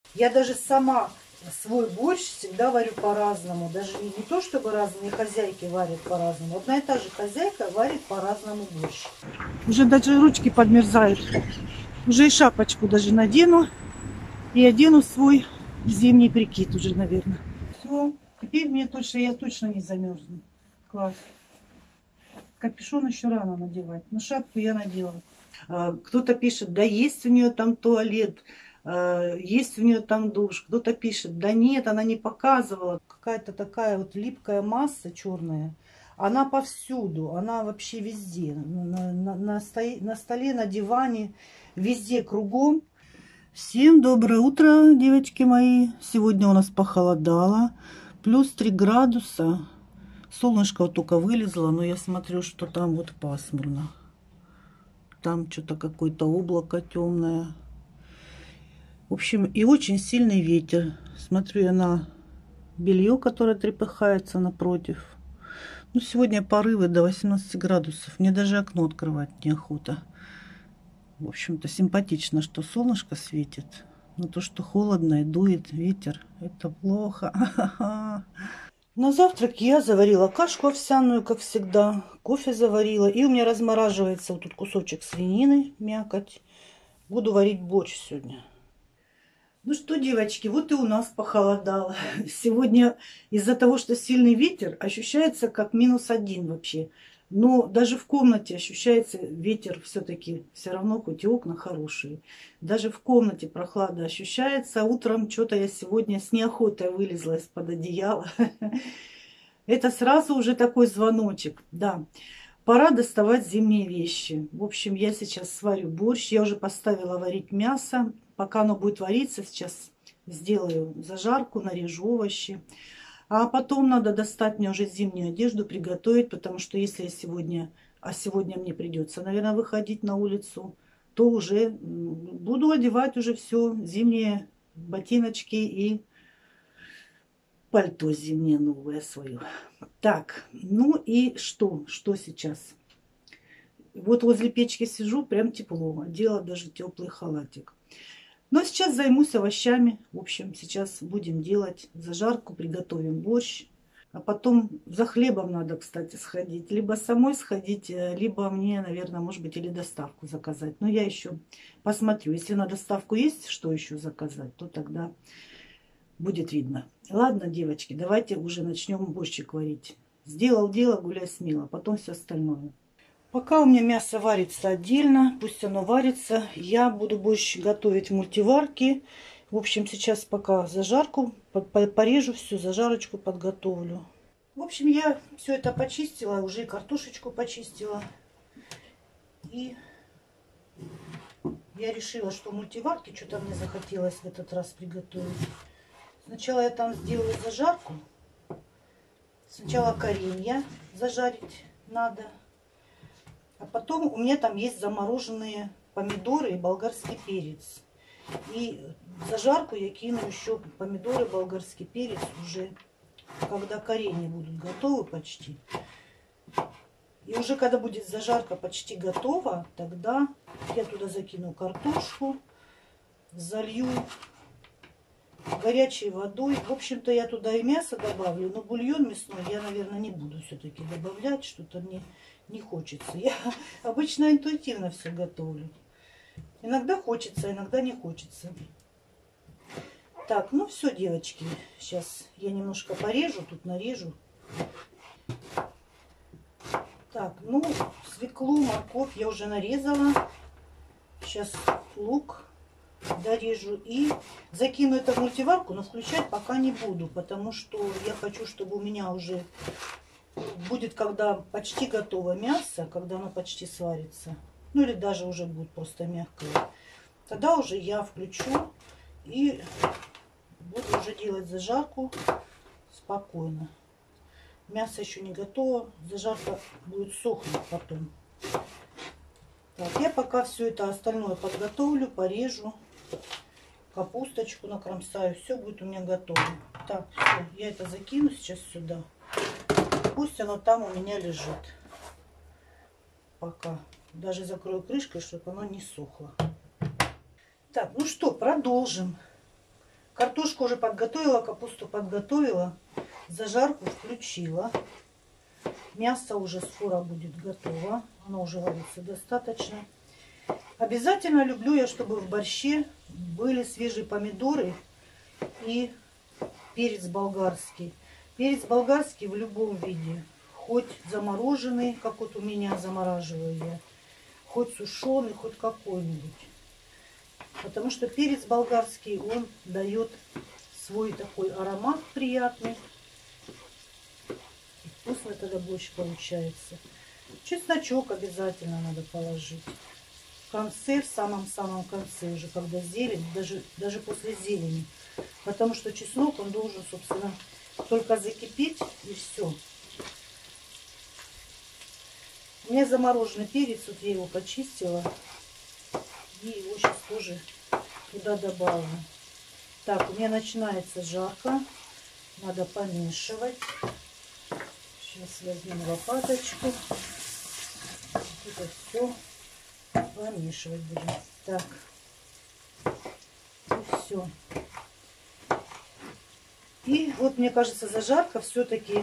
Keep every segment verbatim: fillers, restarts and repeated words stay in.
Я даже сама свой борщ всегда варю по-разному. Даже не, не то, чтобы разные хозяйки варят по-разному. Одна и та же хозяйка варит по-разному борщ. Уже даже ручки подмерзают. Уже и шапочку даже надену. И одену свой зимний прикид уже, наверное. Все. Теперь мне точно, я точно не замерзну. Класс. Капюшон еще рано надевать. Но шапку я надела. Кто-то пишет, да есть у нее там туалет, есть у нее там душ. Кто-то пишет, да нет, она не показывала. Какая-то такая вот липкая масса черная. Она повсюду, она вообще везде. На, на, на, сто, на столе, на диване, везде кругом. Всем доброе утро, девочки мои. Сегодня у нас похолодало. Плюс три градуса. Солнышко вот только вылезло, но я смотрю, что там вот пасмурно. Там что-то какое-то облако темное. В общем, и очень сильный ветер. Смотрю я на белье, которое трепыхается напротив. Ну, сегодня порывы до восемнадцати градусов. Мне даже окно открывать неохота. В общем-то, симпатично, что солнышко светит. Но то, что холодно и дует ветер, это плохо. На завтрак я заварила кашку овсяную, как всегда. Кофе заварила. И у меня размораживается вот тут кусочек свинины, мякоть. Буду варить борщ сегодня. Ну что, девочки, вот и у нас похолодало. Сегодня из-за того, что сильный ветер, ощущается как минус один вообще. Но даже в комнате ощущается ветер все-таки, все равно, хоть и окна хорошие. Даже в комнате прохлада ощущается. Утром что-то я сегодня с неохотой вылезла из-под одеяла. Это сразу уже такой звоночек. Да, пора доставать зимние вещи. В общем, я сейчас сварю борщ. Я уже поставила варить мясо. Пока оно будет вариться, сейчас сделаю зажарку, нарежу овощи. А потом надо достать мне уже зимнюю одежду, приготовить, потому что если я сегодня, а сегодня мне придется, наверное, выходить на улицу, то уже буду одевать уже все, зимние ботиночки и пальто зимнее новое свое. Так, ну и что, что сейчас? Вот возле печки сижу, прям тепло, одела даже теплый халатик. Но сейчас займусь овощами. В общем, сейчас будем делать зажарку, приготовим борщ. А потом за хлебом надо, кстати, сходить. Либо самой сходить, либо мне, наверное, может быть, или доставку заказать. Но я еще посмотрю. Если на доставку есть что еще заказать, то тогда будет видно. Ладно, девочки, давайте уже начнем борщик варить. Сделал дело, гуляй смело. Потом все остальное. Пока у меня мясо варится отдельно, пусть оно варится, я буду борщ готовить в мультиварке. В общем, сейчас пока зажарку порежу, всю зажарочку подготовлю. В общем, я все это почистила, уже и картошечку почистила. И я решила, что в мультиварке что-то мне захотелось в этот раз приготовить. Сначала я там сделаю зажарку. Сначала коренья зажарить надо. А потом у меня там есть замороженные помидоры и болгарский перец. И в зажарку я кину еще помидоры, болгарский перец уже, когда коренья будут готовы почти. И уже когда будет зажарка почти готова, тогда я туда закину картошку, залью горячей водой. В общем-то, я туда и мясо добавлю, но бульон мясной я, наверное, не буду все-таки добавлять. Что-то мне не хочется. Я обычно интуитивно все готовлю. Иногда хочется, иногда не хочется. Так, ну все, девочки. Сейчас я немножко порежу, тут нарежу. Так, ну, свеклу, морковь я уже нарезала. Сейчас лук дорежу и закину это в мультиварку, но включать пока не буду, потому что я хочу, чтобы у меня уже будет, когда почти готово мясо, когда оно почти сварится, ну или даже уже будет просто мягкое, тогда уже я включу и буду уже делать зажарку спокойно. Мясо еще не готово, зажарка будет сохнуть потом. Так, я пока все это остальное подготовлю, порежу, капусточку накромсаю, все будет у меня готово. Так, все, я это закину сейчас сюда. Пусть оно там у меня лежит. Пока. Даже закрою крышкой, чтобы оно не сохло. Так, ну что, продолжим. Картошку уже подготовила, капусту подготовила. Зажарку включила. Мясо уже скоро будет готово. Оно уже варится достаточно. Обязательно люблю я, чтобы в борще были свежие помидоры и перец болгарский. Перец болгарский в любом виде. Хоть замороженный, как вот у меня замораживаю я. Хоть сушеный, хоть какой-нибудь. Потому что перец болгарский, он дает свой такой аромат приятный. И вкусно тогда борщ получается. Чесночок обязательно надо положить. В конце, в самом-самом конце уже, когда зелень, даже, даже после зелени. Потому что чеснок, он должен, собственно, только закипеть и все. У меня замороженный перец, вот я его почистила. И его сейчас тоже туда добавлю. Так, у меня начинается жарко. Надо помешивать. Сейчас возьмем лопаточку. Это все помешивать будем. Так. И все. И вот, мне кажется, зажарка все-таки...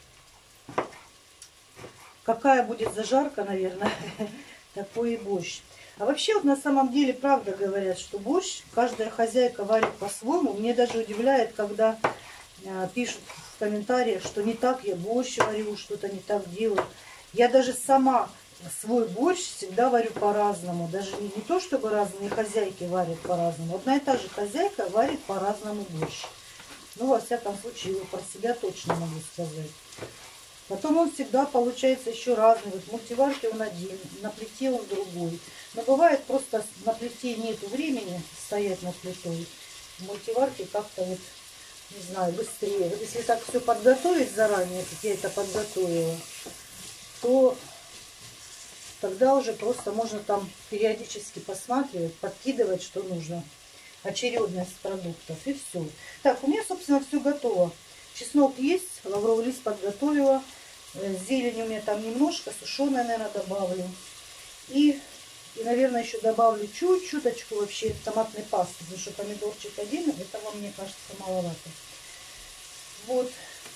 Какая будет зажарка, наверное, такой и борщ. А вообще, вот на самом деле, правда говорят, что борщ каждая хозяйка варит по-своему. Мне даже удивляет, когда э, пишут в комментариях, что не так я борщ варю, что-то не так делаю. Я даже сама свой борщ всегда варю по-разному. Даже не, не то, чтобы разные хозяйки варят по-разному. Одна и та же хозяйка варит по-разному борщ. Ну, во всяком случае, его про себя точно могу сказать. Потом он всегда получается еще разный. Вот в мультиварке он один, на плите он другой. Но бывает просто на плите нету времени стоять над плитой. В мультиварке как-то вот, не знаю, быстрее. Вот если так все подготовить заранее, как я это подготовила, то тогда уже просто можно там периодически посматривать, подкидывать, что нужно. Очередность продуктов и все. Так, у меня, собственно, все готово. Чеснок есть, лавровый лист подготовила. Зелень у меня там немножко, сушеная, наверное, добавлю. И, и наверное, еще добавлю чуть-чуточку вообще томатной пасты, потому что помидорчик один, этого, мне кажется, маловато. Вот.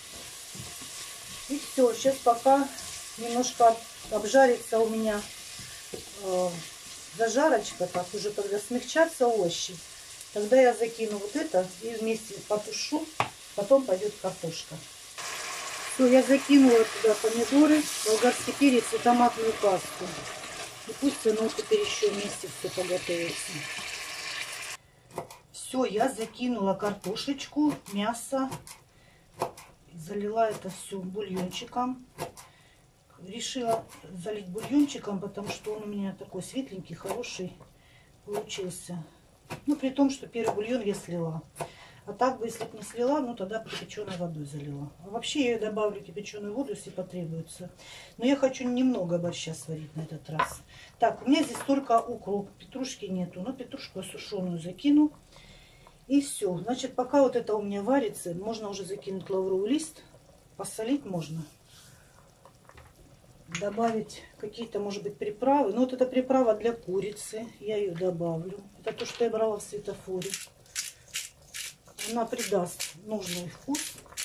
И все. Сейчас пока немножко обжарится у меня э, зажарочка, так уже когда смягчатся овощи. Тогда я закину вот это и вместе потушу. Потом пойдет картошка. Все, я закинула туда помидоры, болгарский перец и томатную пасту. И пусть оно теперь еще вместе все подготовится. Все, я закинула картошечку, мясо. Залила это все бульончиком. Решила залить бульончиком, потому что он у меня такой светленький, хороший получился. Ну, при том, что первый бульон я слила. А так бы, если бы не слила, ну тогда бы кипяченой водой залила. А вообще я добавлю кипяченую воду, если потребуется. Но я хочу немного борща сварить на этот раз. Так, у меня здесь только укроп. Петрушки нету. Но петрушку сушеную закину. И все. Значит, пока вот это у меня варится, можно уже закинуть лавровый лист. Посолить можно. Добавить какие-то, может быть, приправы. Ну, вот эта приправа для курицы. Я ее добавлю. Это то, что я брала в светофоре. Она придаст нужный вкус.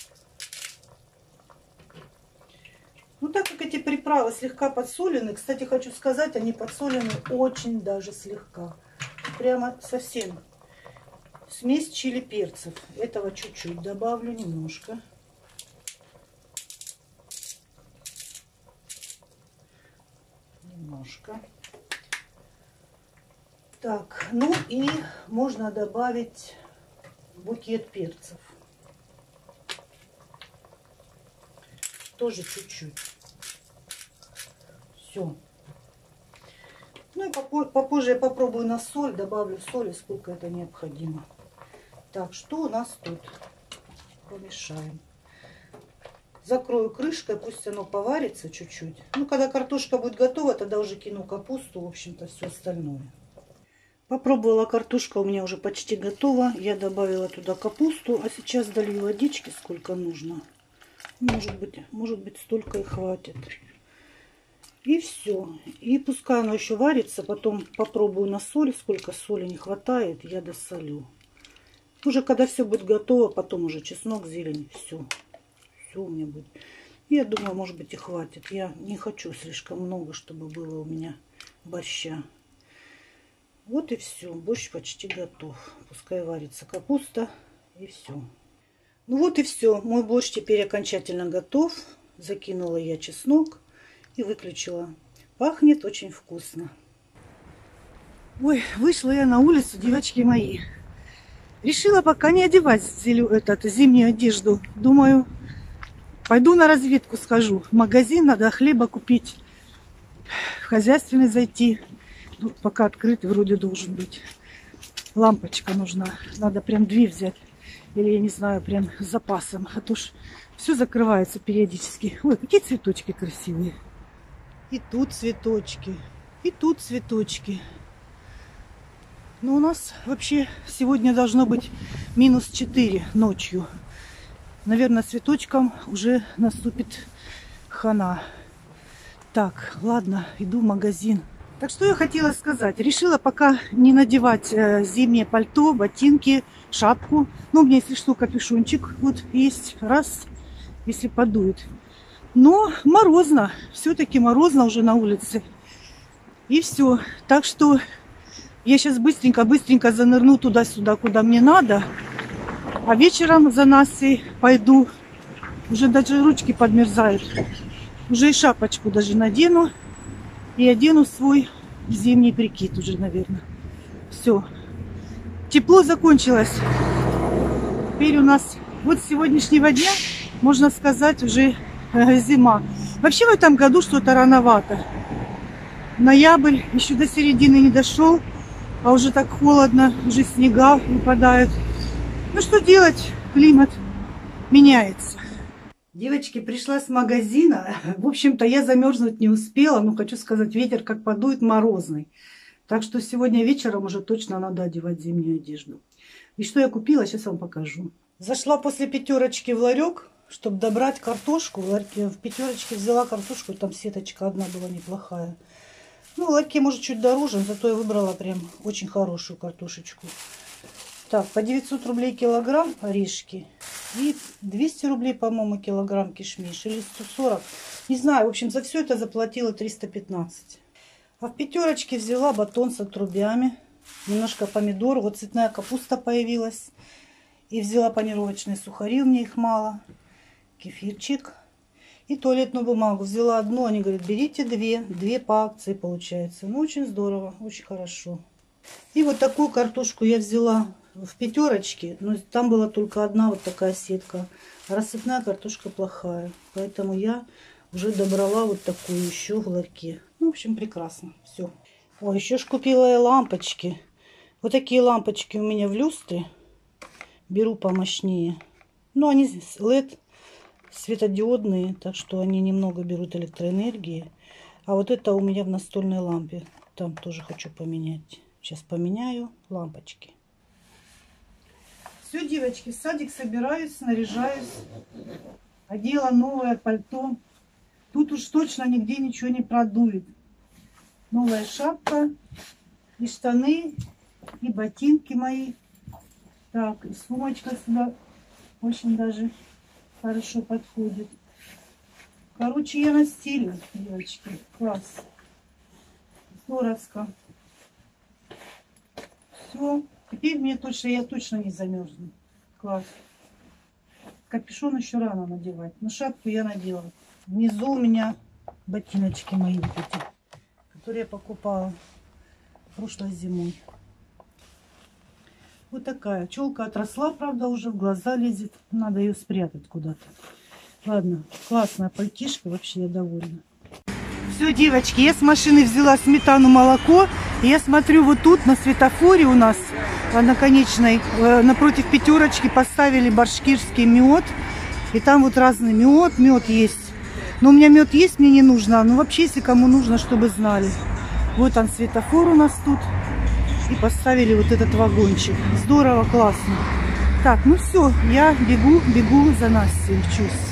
Ну, так как эти приправы слегка подсолены, кстати, хочу сказать, они подсолены очень даже слегка. Прямо совсем. Смесь чили перцев. Этого чуть-чуть добавлю, немножко. Немножко. Так, ну и можно добавить букет перцев. Тоже чуть-чуть. Все. Ну и попозже я попробую на соль. Добавлю соли, сколько это необходимо. Так, что у нас тут? Помешаем. Закрою крышкой, пусть оно поварится чуть-чуть. Ну, когда картошка будет готова, тогда уже кину капусту, в общем-то, все остальное. Попробовала, картошка у меня уже почти готова. Я добавила туда капусту, а сейчас долью водички, сколько нужно. Может быть, может быть, столько и хватит. И все. И пускай оно еще варится. Потом попробую на соль. Сколько соли не хватает, я досолю. уже когда все будет готово, потом уже чеснок, зелень, все. Все у меня будет. Я думаю, может быть, и хватит. Я не хочу слишком много, чтобы было у меня борща. Вот и все. Борщ почти готов. Пускай варится капуста. И все. Ну вот и все. Мой борщ теперь окончательно готов. Закинула я чеснок и выключила. Пахнет очень вкусно. Ой, вышла я на улицу, девочки мои. Решила пока не одевать этот, зимнюю одежду. Думаю, пойду на разведку схожу. В магазин надо хлеба купить. В хозяйственный зайти. Ну, пока открытый вроде должен быть. Лампочка нужна. Надо прям две взять. Или, я не знаю, прям с запасом. А то ж все закрывается периодически. Ой, какие цветочки красивые. И тут цветочки. И тут цветочки. Но у нас вообще сегодня должно быть минус четыре ночью. Наверное, цветочкам уже наступит хана. Так, ладно, иду в магазин. Так что я хотела сказать. Решила пока не надевать э, зимнее пальто, ботинки, шапку. Ну, у меня, если что, капюшончик вот есть. Раз, если подует. Но морозно. Все-таки морозно уже на улице. И все. Так что я сейчас быстренько-быстренько занырну туда-сюда, куда мне надо. А вечером за Настей пойду. Уже даже ручки подмерзают. Уже и шапочку даже надену. И одену свой зимний прикид уже, наверное. Все. Тепло закончилось. Теперь у нас вот с сегодняшнего дня, можно сказать, уже э, зима. Вообще в этом году что-то рановато. Ноябрь еще до середины не дошел. А уже так холодно, уже снега выпадают. Ну что делать? Климат меняется. Девочки, пришла с магазина. В общем-то, я замерзнуть не успела. Но хочу сказать, ветер как подует, морозный. Так что сегодня вечером уже точно надо одевать зимнюю одежду. И что я купила, сейчас вам покажу. Зашла после пятерочки в ларек, чтобы добрать картошку. В ларьке, в пятерочке взяла картошку, там сеточка одна была неплохая. Ну, в ларьке, может, чуть дороже, зато я выбрала прям очень хорошую картошечку. Так, по девятьсот рублей килограмм орешки. И двести рублей, по-моему, килограмм кишмиш. Или сто сорок. Не знаю, в общем, за все это заплатила триста пятнадцать. А в пятерочке взяла батон с отрубями. Немножко помидор. Вот цветная капуста появилась. И взяла панировочные сухари, у меня их мало. Кефирчик. И туалетную бумагу. Взяла одну, они говорят, берите две. Две по акции получается. Ну, очень здорово, очень хорошо. И вот такую картошку я взяла в пятерочке. Но там была только одна вот такая сетка. А рассыпная картошка плохая. Поэтому я уже добрала вот такую еще в ларьке. Ну, в общем, прекрасно. Все. О, еще ж купила я лампочки. Вот такие лампочки у меня в люстре. Беру помощнее. Ну, они лед. Светодиодные, так что они немного берут электроэнергии. А вот это у меня в настольной лампе. Там тоже хочу поменять. Сейчас поменяю лампочки. Все, девочки, в садик собираюсь, снаряжаюсь. Одела новое пальто. Тут уж точно нигде ничего не продует. Новая шапка, и штаны, и ботинки мои. Так, и сумочка сюда очень даже хорошо подходит. Короче, я на стиле, девочки. Класс. Здоровско. Все. Теперь мне точно, я точно не замерзну. Класс. Капюшон еще рано надевать. Но шапку я надела. Внизу у меня ботиночки мои вот эти, которые я покупала прошлой зимой. Вот такая. Челка отросла, правда, уже в глаза лезет. Надо ее спрятать куда-то. Ладно, классная пальтишка. Вообще я довольна. Все, девочки, я с машины взяла сметану, молоко. И я смотрю, вот тут на светофоре у нас на конечной, напротив пятерочки поставили башкирский мед. И там вот разный мед. Мед есть. Но у меня мед есть, мне не нужно. Ну, вообще, если кому нужно, чтобы знали. Вот он, светофор у нас тут. И поставили вот этот вагончик. Здорово, классно. Так, ну все, я бегу, бегу за Настей, вчусь.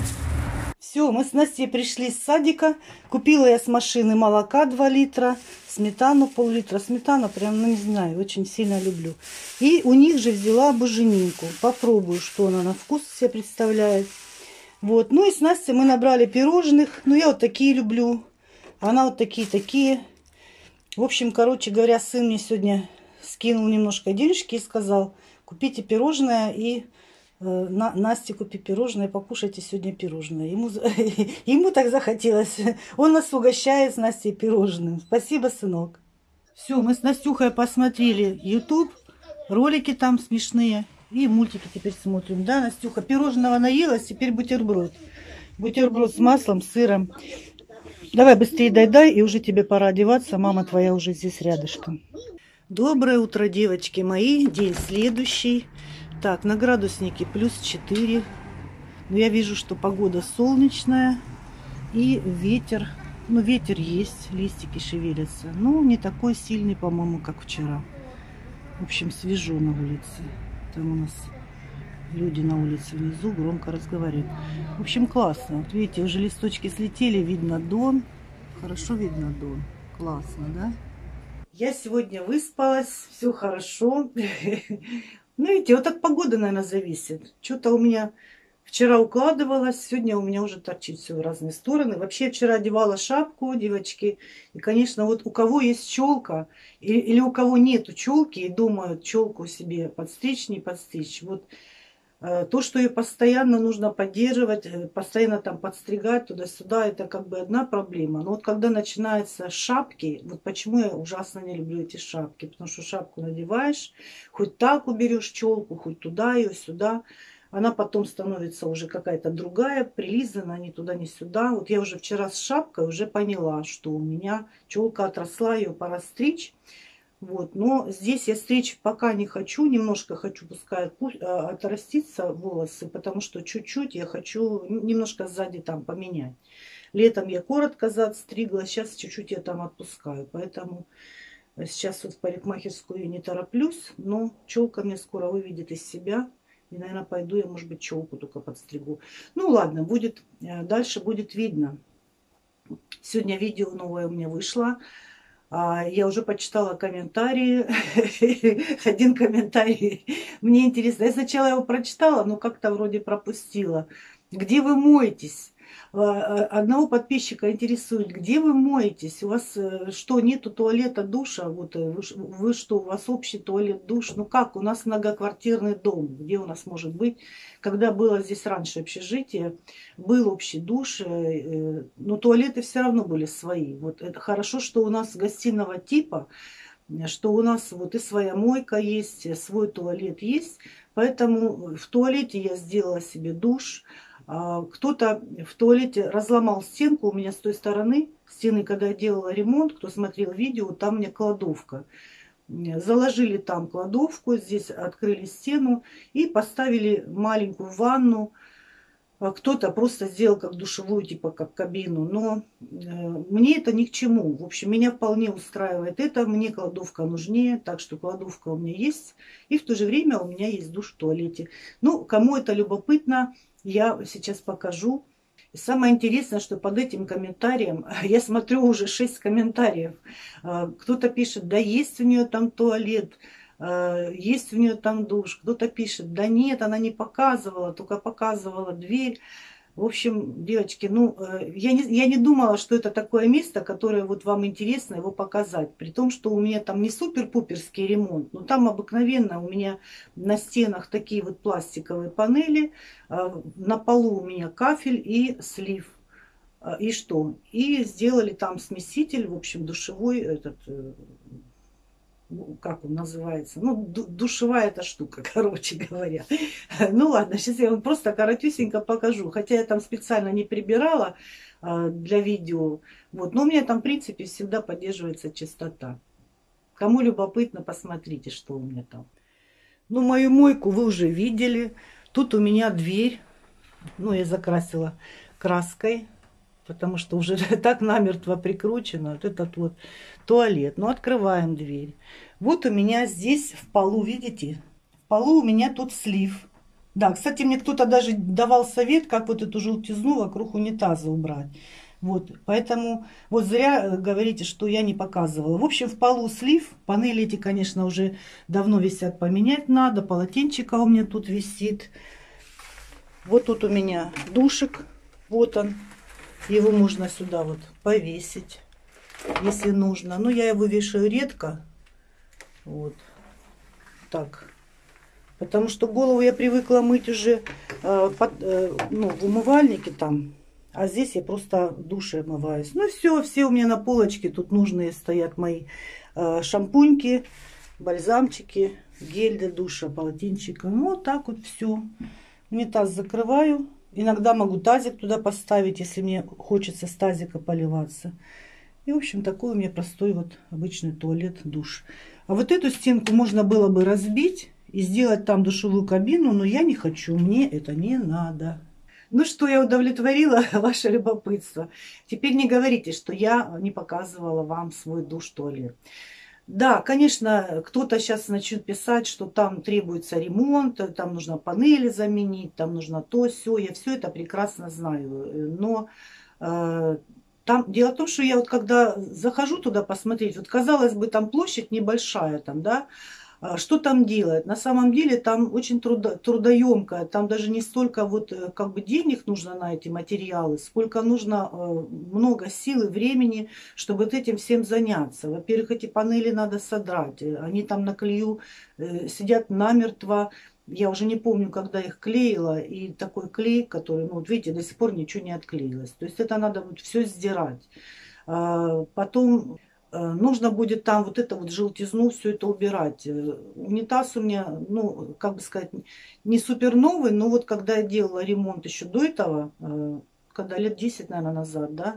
Все, мы с Настей пришли с садика. Купила я с машины молока два литра. сметану пол-литра. Сметана прям, ну не знаю, очень сильно люблю. И у них же взяла буженинку. Попробую, что она на вкус себе представляет. Вот. Ну и с Настей мы набрали пирожных. Ну я вот такие люблю. Она вот такие-такие. В общем, короче говоря, сын мне сегодня скинул немножко денежки и сказал: купите пирожное и э, на, Насте купи пирожное, покушайте сегодня пирожное. Ему, ему так захотелось. Он нас угощает с Настей пирожным. Спасибо, сынок. Все, мы с Настюхой посмотрели YouTube, ролики там смешные. И мультики теперь смотрим. Да, Настюха, пирожного наелась, теперь бутерброд. Бутерброд с маслом, с сыром. Давай быстрее дай-дай, и уже тебе пора одеваться. Мама твоя уже здесь рядышком. Доброе утро, девочки мои. День следующий. Так, на градуснике плюс четыре. Но я вижу, что погода солнечная. И ветер. Ну, ветер есть, листики шевелятся. Но не такой сильный, по-моему, как вчера. В общем, свежо на улице. Там у нас люди на улице внизу громко разговаривают. В общем, классно. Вот видите, уже листочки слетели, видно Дон. Хорошо видно Дон. Классно, да? Я сегодня выспалась, все хорошо. Ну, видите, вот от погоды, наверное, зависит. Что-то у меня вчера укладывалось, сегодня у меня уже торчит все в разные стороны. Вообще, вчера одевала шапку, девочки. И, конечно, вот у кого есть челка, или, или у кого нету челки и думают челку себе подстричь, не подстричь. Вот то, что ее постоянно нужно поддерживать, постоянно там подстригать туда-сюда, это как бы одна проблема. Но вот когда начинаются шапки, вот почему я ужасно не люблю эти шапки. Потому что шапку надеваешь, хоть так уберешь челку, хоть туда ее, сюда. Она потом становится уже какая-то другая, прилизана ни туда, ни сюда. Вот я уже вчера с шапкой уже поняла, что у меня челка отросла, ее пора стричь. Вот, но здесь я стричь пока не хочу, немножко хочу, пускай отраститься волосы, потому что чуть-чуть я хочу немножко сзади там поменять. Летом я коротко зад стригла, сейчас чуть-чуть я там отпускаю, поэтому сейчас вот в парикмахерскую не тороплюсь, но челка мне скоро выведет из себя, и, наверное, пойду я, может быть, челку только подстригу. Ну ладно, будет, дальше будет видно. Сегодня видео новое у меня вышло. Я уже почитала комментарии. Один комментарий мне интересно. Я сначала его прочитала, но как-то вроде пропустила. Где вы моетесь? Одного подписчика интересует, где вы моетесь? У вас что, нету туалета, душа? Вот вы, вы что, у вас общий туалет, душ? Ну как? У нас многоквартирный дом. Где у нас может быть? Когда было здесь раньше общежитие, был общий душ, но туалеты все равно были свои. Вот это хорошо, что у нас гостиного типа, что у нас вот и своя мойка есть, свой туалет есть. Поэтому в туалете я сделала себе душ. Кто-то в туалете разломал стенку у меня с той стороны. Стены, когда я делала ремонт, кто смотрел видео, там у меня кладовка. Заложили там кладовку, здесь открыли стену и поставили маленькую ванну. Кто-то просто сделал как душевую, типа как кабину. Но мне это ни к чему. В общем, меня вполне устраивает это. Мне кладовка нужнее, так что кладовка у меня есть. И в то же время у меня есть душ в туалете. Ну, кому это любопытно, я сейчас покажу. И самое интересное, что под этим комментарием, я смотрю уже шесть комментариев. Кто-то пишет, да есть у нее там туалет, есть у нее там душ. Кто-то пишет, да нет, она не показывала, только показывала дверь. В общем, девочки, ну, я не, я не думала, что это такое место, которое вот вам интересно его показать. При том, что у меня там не супер-пуперский ремонт, но там обыкновенно у меня на стенах такие вот пластиковые панели, на полу у меня кафель и слив. И что? И сделали там смеситель, в общем, душевой этот... как он называется, ну, душевая эта штука, короче говоря. Ну ладно, сейчас я вам просто коротюсенько покажу. Хотя я там специально не прибирала а, для видео. Вот. Но у меня там, в принципе, всегда поддерживается чистота. Кому любопытно, посмотрите, что у меня там. Ну, мою мойку вы уже видели. Тут у меня дверь. Ну, я закрасила краской, потому что уже так намертво прикручено. Вот этот вот туалет. Ну, открываем дверь. Вот у меня здесь в полу, видите? В полу у меня тут слив. Да, кстати, мне кто-то даже давал совет, как вот эту желтизну вокруг унитаза убрать. Вот, поэтому вот зря говорите, что я не показывала. В общем, в полу слив. Панели эти, конечно, уже давно висят, поменять надо. Полотенчика у меня тут висит. Вот тут у меня душик. Вот он. Его можно сюда вот повесить, если нужно. Но я его вешаю редко. Вот. Так. Потому что голову я привыкла мыть уже э, под, э, ну, в умывальнике там. А здесь я просто в душе омываюсь. Ну все, все у меня на полочке. Тут нужные стоят мои э, шампуньки, бальзамчики, гель для душа, полотенчика. Ну вот так вот все. Унитаз закрываю. Иногда могу тазик туда поставить, если мне хочется с тазика поливаться. И, в общем, такой у меня простой вот обычный туалет, душ. А вот эту стенку можно было бы разбить и сделать там душевую кабину, но я не хочу, мне это не надо. Ну что, я удовлетворила ваше любопытство. Теперь не говорите, что я не показывала вам свой душ-туалет. Да, конечно, кто-то сейчас начнет писать, что там требуется ремонт, там нужно панели заменить, там нужно то, сё. Я все это прекрасно знаю. Но э, там дело в том, что я вот когда захожу туда посмотреть, вот казалось бы, там площадь небольшая, там, да, что там делать? На самом деле там очень трудо, трудоемко, там даже не столько вот как бы денег нужно на эти материалы, сколько нужно э, много сил и времени, чтобы вот этим всем заняться. Во-первых, эти панели надо содрать, они там на клею э, сидят намертво. Я уже не помню, когда их клеила, и такой клей, который, ну вот видите, до сих пор ничего не отклеилось. То есть это надо вот все сдирать. А, потом нужно будет там вот это вот желтизну, все это убирать. Унитаз у меня, ну, как бы сказать, не супер новый, но вот когда я делала ремонт еще до этого, когда лет десять, наверное, назад, да,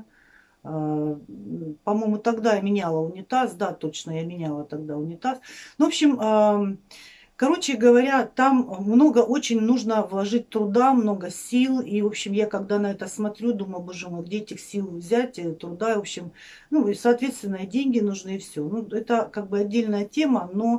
по-моему, тогда я меняла унитаз, да, точно, я меняла тогда унитаз. Ну, в общем, короче говоря, там много очень нужно вложить труда, много сил. И, в общем, я когда на это смотрю, думаю, боже мой, где этих сил взять, труда, в общем, ну, и, соответственно, деньги нужны и все. Ну, это как бы отдельная тема, но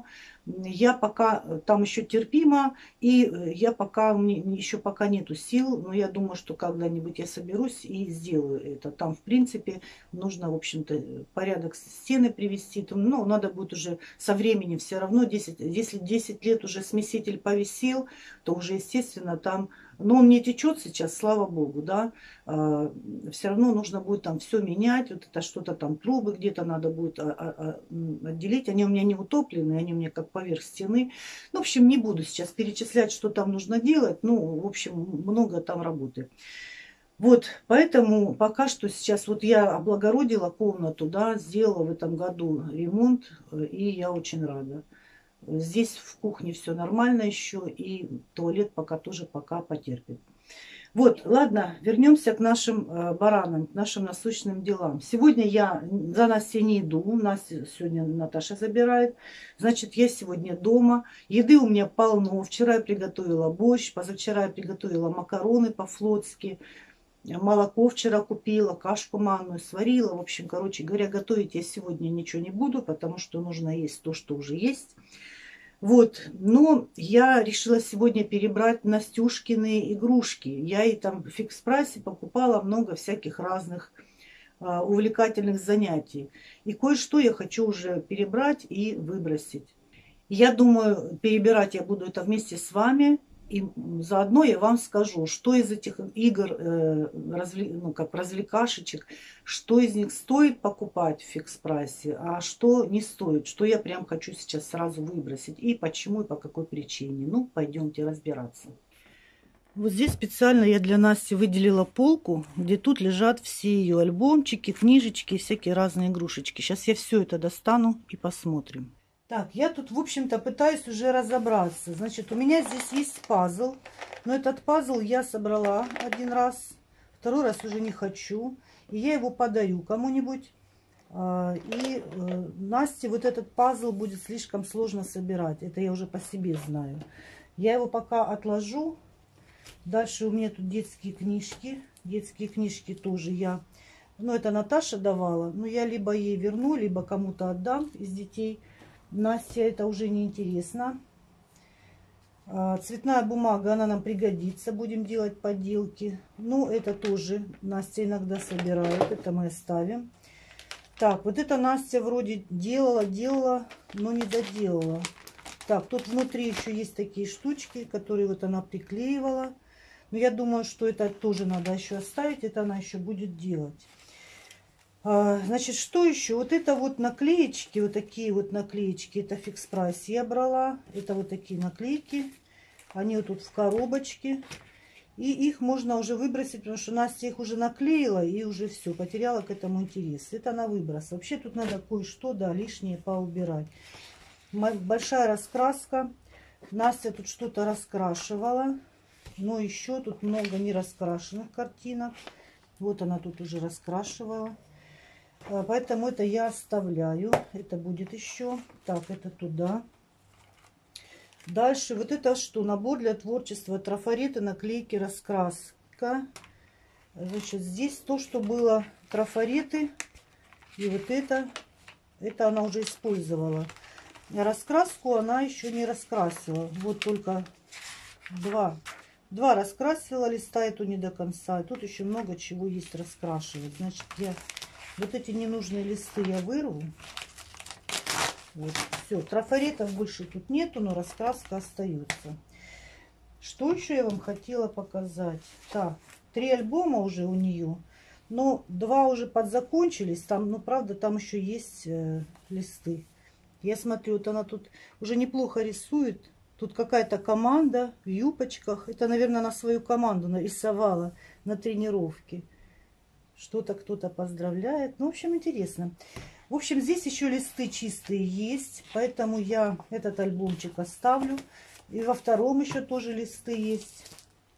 я пока там еще терпимо, и я пока, еще пока нету сил, но я думаю, что когда-нибудь я соберусь и сделаю это. Там, в принципе, нужно, в общем-то, порядок стены привести. Ну, надо будет уже со временем все равно, десять, если десять лет уже смеситель повисел, то уже, естественно, там, но он не течет сейчас, слава богу, да, а, все равно нужно будет там все менять, вот это что-то там, трубы где-то надо будет а, а, отделить, они у меня не утоплены, они у меня как поверх стены. Ну, в общем, не буду сейчас перечислять, что там нужно делать, ну, в общем, много там работы. Вот, поэтому пока что сейчас, вот я облагородила комнату, да, сделала в этом году ремонт, и я очень рада. Здесь в кухне все нормально еще, и туалет пока тоже пока потерпит. Вот, ладно, вернемся к нашим э, баранам, к нашим насущным делам. Сегодня я за Настей не иду, нас сегодня Наташа забирает. Значит, я сегодня дома. Еды у меня полно. Вчера я приготовила борщ, позавчера я приготовила макароны по-флотски. Молоко вчера купила, кашку манную сварила. В общем, короче говоря, готовить я сегодня ничего не буду, потому что нужно есть то, что уже есть. Вот, но я решила сегодня перебрать Настюшкины игрушки. Я и там в фикс-прайсе покупала много всяких разных а, увлекательных занятий. И кое-что я хочу уже перебрать и выбросить. Я думаю, перебирать я буду это вместе с вами. И заодно я вам скажу, что из этих игр, э, развли, ну, как развлекашечек, что из них стоит покупать в фикс-прайсе, а что не стоит, что я прям хочу сейчас сразу выбросить, и почему, и по какой причине. Ну, пойдемте разбираться. Вот здесь специально я для Насти выделила полку, где тут лежат все ее альбомчики, книжечки, всякие разные игрушечки. Сейчас я все это достану и посмотрим. Так, я тут, в общем-то, пытаюсь уже разобраться. Значит, у меня здесь есть пазл. Но этот пазл я собрала один раз. Второй раз уже не хочу. И я его подарю кому-нибудь. И Насте вот этот пазл будет слишком сложно собирать. Это я уже по себе знаю. Я его пока отложу. Дальше у меня тут детские книжки. Детские книжки тоже я... Ну, это Наташа давала. Но я либо ей верну, либо кому-то отдам из детей. Насте это уже не интересно. Цветная бумага, она нам пригодится. Будем делать поделки. Ну, это тоже Настя иногда собирает. Это мы оставим. Так, вот это Настя вроде делала, делала, но не доделала. Так, тут внутри еще есть такие штучки, которые вот она приклеивала. Но я думаю, что это тоже надо еще оставить. Это она еще будет делать. Значит, что еще? Вот это вот наклеечки, вот такие вот наклеечки, это фикс прайс я брала. Это вот такие наклейки. Они вот тут в коробочке. И их можно уже выбросить, потому что Настя их уже наклеила и уже все, потеряла к этому интерес. Это на выброс. Вообще тут надо кое-что, да, лишнее поубирать. Большая раскраска. Настя тут что-то раскрашивала. Но еще тут много нераскрашенных картинок. Вот она тут уже раскрашивала. Поэтому это я оставляю. Это будет еще. Так, это туда. Дальше. Вот это что? Набор для творчества. Трафареты, наклейки, раскраска. Значит, здесь то, что было трафареты. И вот это. Это она уже использовала. Раскраску она еще не раскрасила. Вот только два. Два раскрасила листа. Эту не до конца. Тут еще много чего есть раскрашивать. Значит, я... Вот эти ненужные листы я вырву. Вот, все. Трафаретов больше тут нету, но раскраска остается. Что еще я вам хотела показать? Так, три альбома уже у нее. Но два уже подзакончились. Там, ну, правда, там еще есть э, листы. Я смотрю, вот она тут уже неплохо рисует. Тут какая-то команда в юбочках. Это, наверное, она свою команду нарисовала на тренировке. Что-то кто-то поздравляет. Ну, в общем, интересно. В общем, здесь еще листы чистые есть. Поэтому я этот альбомчик оставлю. И во втором еще тоже листы есть.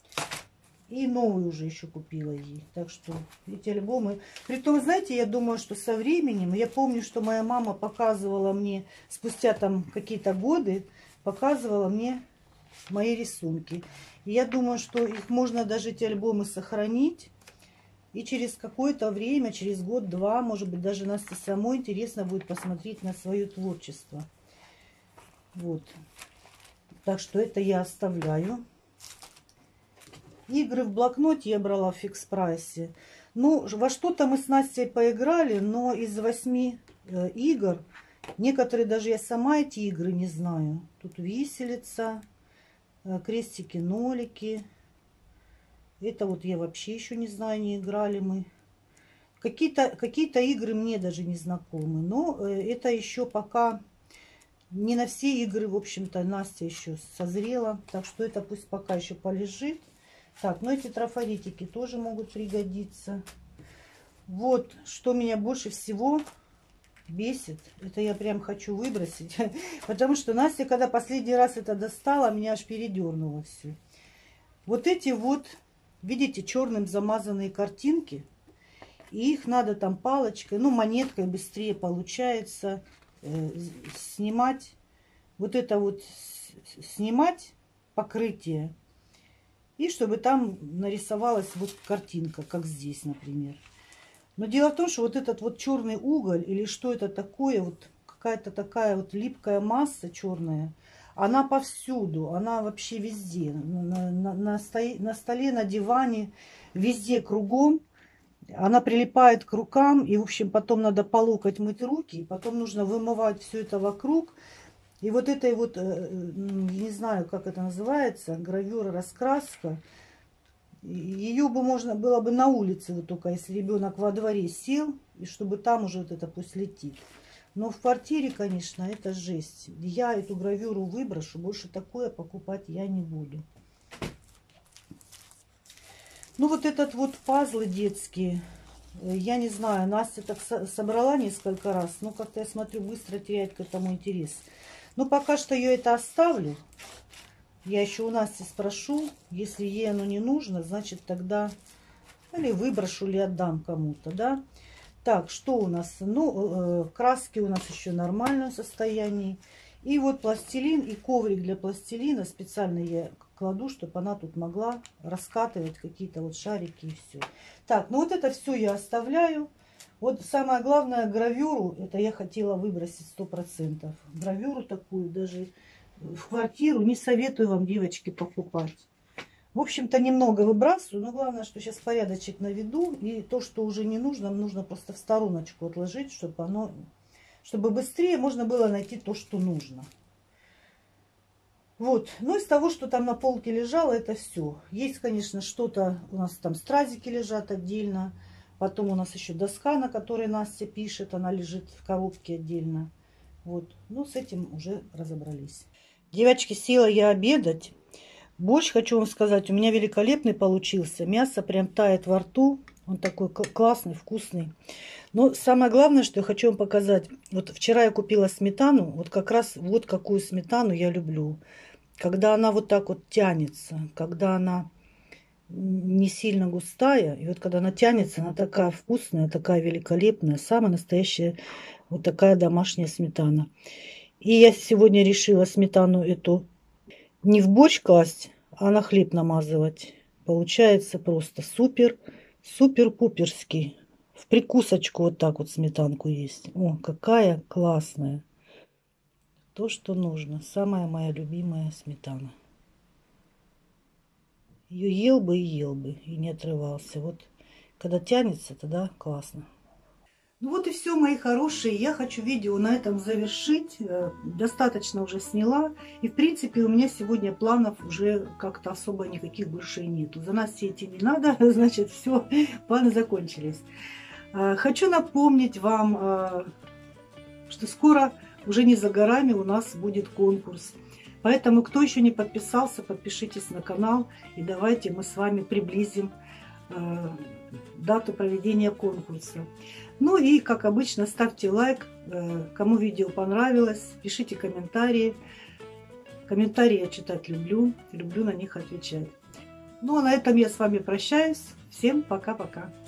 И новый уже еще купила ей. Так что эти альбомы... Притом, знаете, я думаю, что со временем... Я помню, что моя мама показывала мне... Спустя там какие-то годы... Показывала мне мои рисунки. И я думаю, что их можно даже эти альбомы сохранить. И через какое-то время, через год-два, может быть, даже Насте самой интересно будет посмотреть на свое творчество. Вот. Так что это я оставляю. Игры в блокноте я брала в фикс прайсе. Ну, во что-то мы с Настей поиграли, но из восьми э, игр, некоторые даже я сама эти игры не знаю. Тут виселица, э, крестики-нолики. Это вот я вообще еще не знаю, не играли мы. Какие-то какие-то игры мне даже не знакомы. Но это еще пока не на все игры, в общем-то, Настя еще созрела. Так что это пусть пока еще полежит. Так, ну эти трафаретики тоже могут пригодиться. Вот, что меня больше всего бесит. Это я прям хочу выбросить. Потому что Настя, когда последний раз это достала, меня аж передернуло все. Вот эти вот... Видите, черным замазанные картинки. И их надо там палочкой, ну, монеткой быстрее получается э, снимать. Вот это вот снимать покрытие. И чтобы там нарисовалась вот картинка, как здесь, например. Но дело в том, что вот этот вот черный уголь, или что это такое, вот какая-то такая вот липкая масса черная, она повсюду, она вообще везде. На, на, на, стои, на столе, на диване, везде кругом. Она прилипает к рукам. И, в общем, потом надо по локоть мыть руки. Потом нужно вымывать все это вокруг. И вот этой вот, не знаю, как это называется, гравюра, раскраска. Ее бы можно было бы на улице, вот только если ребенок во дворе сел. И чтобы там уже вот это пусть летит. Но в квартире, конечно, это жесть. Я эту гравюру выброшу. Больше такое покупать я не буду. Ну, вот этот вот пазлы детские. Я не знаю, Настя так собрала несколько раз. Но как-то я смотрю, быстро теряет к этому интерес. Но пока что я это оставлю. Я еще у Насти спрошу. Если ей оно не нужно, значит тогда или выброшу, или отдам кому-то, да. Так, что у нас? Ну, э, краски у нас еще в нормальном состоянии. И вот пластилин и коврик для пластилина специально я кладу, чтобы она тут могла раскатывать какие-то вот шарики и все. Так, ну вот это все я оставляю. Вот самое главное, гравюру, это я хотела выбросить сто процентов. Гравюру такую, даже в квартиру, не советую вам, девочки, покупать. В общем-то, немного выбрасываю, но главное, что сейчас порядочек наведу. И то, что уже не нужно, нужно просто в стороночку отложить, чтобы оно, чтобы быстрее можно было найти то, что нужно. Вот. Ну, из того, что там на полке лежало, это все. Есть, конечно, что-то, у нас там стразики лежат отдельно. Потом у нас еще доска, на которой Настя пишет, она лежит в коробке отдельно. Вот. Ну, с этим уже разобрались. Девочки, села я обедать. Борщ, хочу вам сказать, у меня великолепный получился. Мясо прям тает во рту. Он такой классный, вкусный. Но самое главное, что я хочу вам показать. Вот вчера я купила сметану. Вот как раз вот какую сметану я люблю. Когда она вот так вот тянется. Когда она не сильно густая. И вот когда она тянется, она такая вкусная, такая великолепная. Самая настоящая вот такая домашняя сметана. И я сегодня решила сметану эту не в борщ класть, а на хлеб намазывать. Получается просто супер, супер-пуперский. В прикусочку вот так вот сметанку есть. О, какая классная. То, что нужно. Самая моя любимая сметана. Ее ел бы и ел бы, и не отрывался. Вот когда тянется, тогда классно. Ну вот и все, мои хорошие. Я хочу видео на этом завершить. Достаточно уже сняла. И в принципе у меня сегодня планов уже как-то особо никаких больше нету. За нас все идти не надо, значит все, планы закончились. Хочу напомнить вам, что скоро, уже не за горами, у нас будет конкурс. Поэтому, кто еще не подписался, подпишитесь на канал. И давайте мы с вами приблизим дату проведения конкурса. Ну и, как обычно, ставьте лайк, кому видео понравилось, пишите комментарии. Комментарии я читать люблю, люблю на них отвечать. Ну а на этом я с вами прощаюсь. Всем пока-пока.